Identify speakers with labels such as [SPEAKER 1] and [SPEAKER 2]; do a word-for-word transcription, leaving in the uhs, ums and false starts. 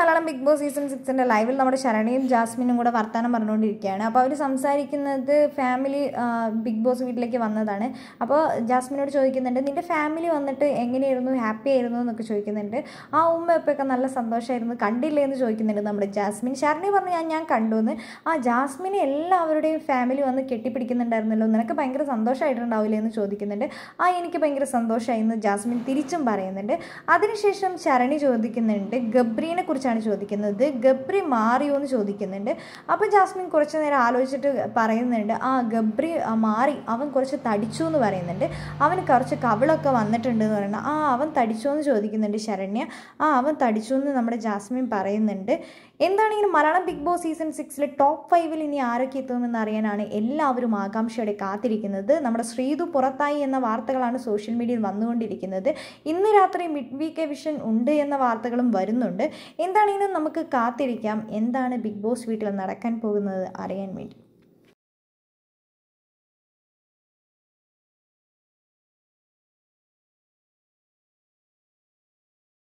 [SPEAKER 1] Malayalam Bigg Boss season സിക്സിൻ്റെ ലൈവിൽ നമ്മുടെ ശരണ്യയും ജാസ്മിനും കൂടെ വർത്തമാനം പറഞ്ഞുകൊണ്ടിരിക്കുകയാണ്. അപ്പോൾ അവർ സംസാരിക്കുന്നത് ഫാമിലി ബിഗ് ബോസ് വീട്ടിലേക്ക് വന്നതാണ്. അപ്പോൾ ജാസ്മിനോട് ചോദിക്കുന്നുണ്ട്, നിൻ്റെ ഫാമിലി വന്നിട്ട് എങ്ങനെയായിരുന്നു, ഹാപ്പി ആയിരുന്നു എന്നൊക്കെ ചോദിക്കുന്നുണ്ട്. ആ ഉമ്മ ഉപ്പൊക്കെ നല്ല സന്തോഷമായിരുന്നു, കണ്ടില്ലേ എന്ന് ചോദിക്കുന്നുണ്ട് നമ്മുടെ ജാസ്മിൻ. ശരണ്യ പറഞ്ഞു ഞാൻ ഞാൻ കണ്ടു എന്ന്. ആ ജാസ്മിനെ എല്ലാവരുടെയും ഫാമിലി വന്ന് കെട്ടിപ്പിടിക്കുന്നുണ്ടായിരുന്നല്ലോ, നിനക്ക് ഭയങ്കര സന്തോഷമായിട്ടുണ്ടാവില്ലേ എന്ന് ചോദിക്കുന്നുണ്ട്. ആ എനിക്ക് ഭയങ്കര സന്തോഷമായി എന്ന് ജാസ്മിൻ തിരിച്ചും പറയുന്നുണ്ട്. അതിനുശേഷം ശരണി ചോദിക്കുന്നുണ്ട്, ഗബ്രീനെ കുറിച്ചാണ് ചോദിക്കുന്നത്, ഗബ്രി മാറിയോ എന്ന് ചോദിക്കുന്നുണ്ട്. അപ്പോൾ ജാസ്മിൻ കുറച്ച് നേരം ആലോചിച്ചിട്ട് പറയുന്നുണ്ട്, ആ ഗബ്രി മാറി, അവൻ കുറച്ച് തടിച്ചു എന്ന് പറയുന്നുണ്ട്. അവന് കുറച്ച് കവിളൊക്കെ വന്നിട്ടുണ്ട് എന്ന് പറയുന്നത്. ആ അവൻ തടിച്ചു എന്ന് ചോദിക്കുന്നുണ്ട് ശരണ്യ. ആ അവൻ തടിച്ചു എന്ന് നമ്മുടെ ജാസ്മിൻ പറയുന്നുണ്ട്. എന്താണെങ്കിലും മലയാളം ബിഗ് ബോസ് സീസൺ സിക്സിലെ ടോപ്പ് ഫൈവിൽ ഇനി ആരൊക്കെ എത്തുമെന്ന് അറിയാനാണ് എല്ലാവരും ആകാംക്ഷയോടെ കാത്തിരിക്കുന്നത്. നമ്മുടെ ശ്രീതു പുറത്തായി എന്ന വാർത്തകളാണ് സോഷ്യൽ മീഡിയയിൽ വന്നുകൊണ്ടിരിക്കുന്നത്. ഇന്ന് രാത്രി മിഡ് വീക്ക് എവിക്ഷൻ ഉണ്ട് എന്ന വാർത്തകളും വരുന്നുണ്ട്. എന്താണെങ്കിലും നമുക്ക് കാത്തിരിക്കാം എന്താണ് ബിഗ് ബോസ് വീട്ടിൽ നടക്കാൻ പോകുന്നത് അറിയാൻ വേണ്ടി.